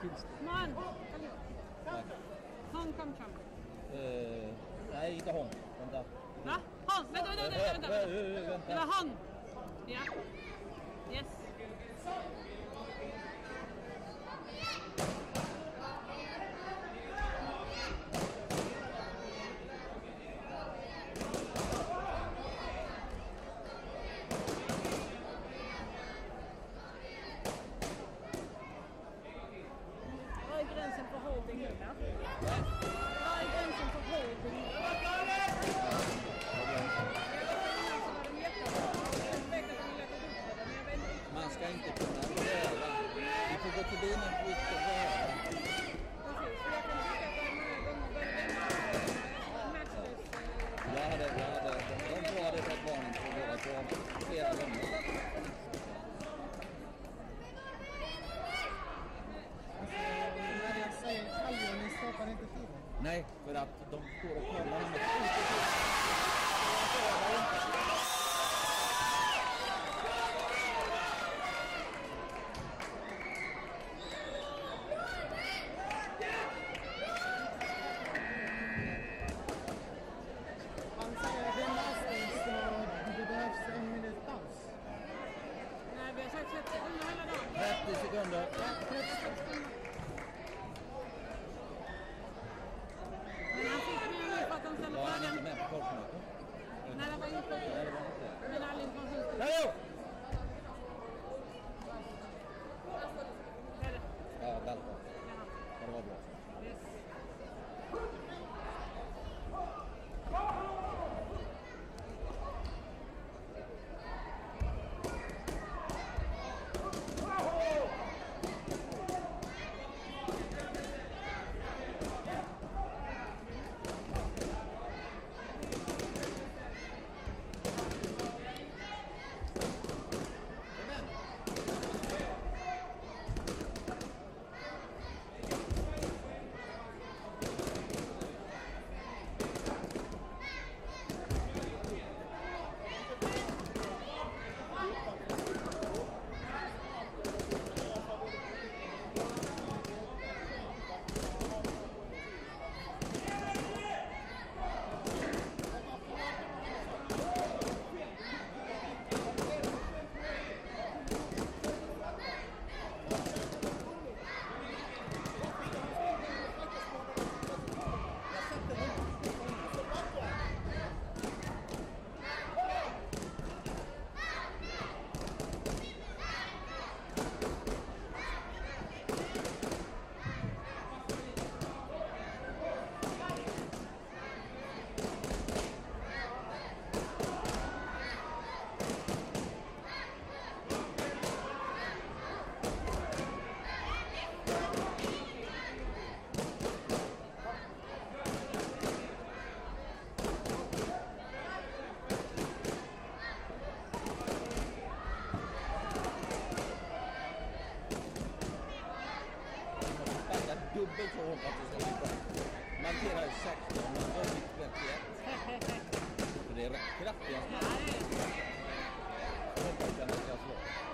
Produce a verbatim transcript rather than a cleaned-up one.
Come on. Hong, come Trump. Uh, nej, inte Hong. Vänta. Va? Hong, vänta, vänta, vänta, vänta. vänta. Det var Hong. Ja. Yes. Vad är gränsen för holding nu? Vad är gränsen för holding? Man ska inte kunna röra. Du får gå till bilen och inte röra. Precis, så jag kan tycka att det är många gånger börjar matchless. Jag hade, jag hade, de två hade fått barnen på båda två flera gånger. När jag säger kaljon, ni stoppar inte till. Nej, för att de går och kollar med Han säger att det är masters så det behövs en minut paus. Nej, vi har sagt trettio sekunder hela dagen. trettio sekunder. Men han fick med nu för att de ställde Var han inte frågan. med på kortmötet? Nej, det var inte. Nej, det var inte. Men all information skulle... Hallå! Är det? Ja, Dalton. Jaha. Ja, det var bra. Yes. Dubbelt så hårt att det ska bli bra. Markerar ju sexton, men då fick trettioett. För det är rätt kraftigt. Ja, det är det. Jag hoppas att jag ska slå.